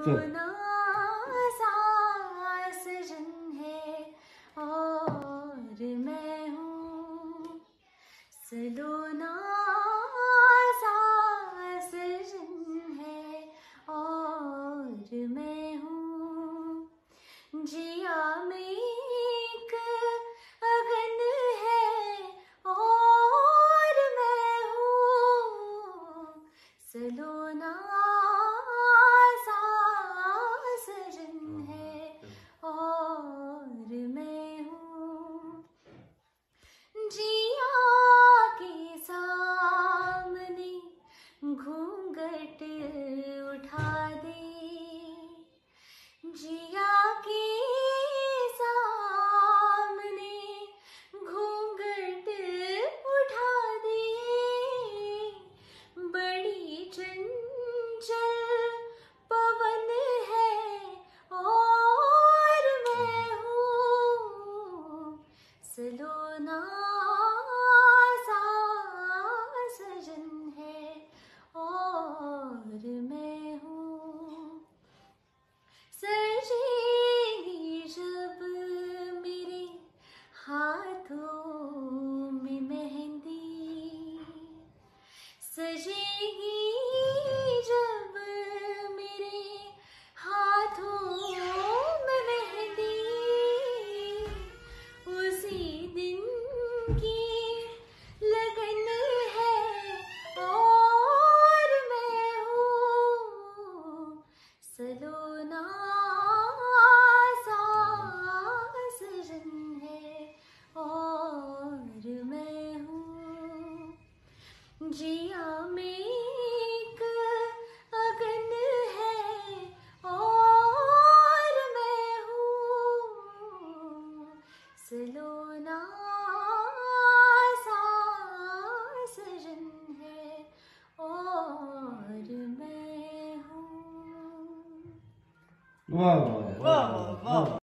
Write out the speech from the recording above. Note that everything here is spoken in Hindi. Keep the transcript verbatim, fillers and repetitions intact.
सलोना सा सजन है और मैं हूँ, सलोना सा सजन है और मैं हूँ, जिया में एक अगन है और मैं हूँ, सलोना सा सजन है और मैं हूँ, जिया के सामने घूंघट उठा दे, जिया के सामने घूंघट उठा दे, बड़ी चंचल पवन है और मैं हूँ, सलोना सा सजन है और मैं हूँ, सजेगी जब मेरे हाथों में मेहंदी, सजेगी जब मेरे हाथों में मेहंदी, उसी दिन की लगन है और मैं हूँ, सलोना सा सजन है और मैं हूँ, जिया में एक अगन है और मैं हूँ, सलोना सा सजन है और मैं हूँ। वाह वाह वाह वाह।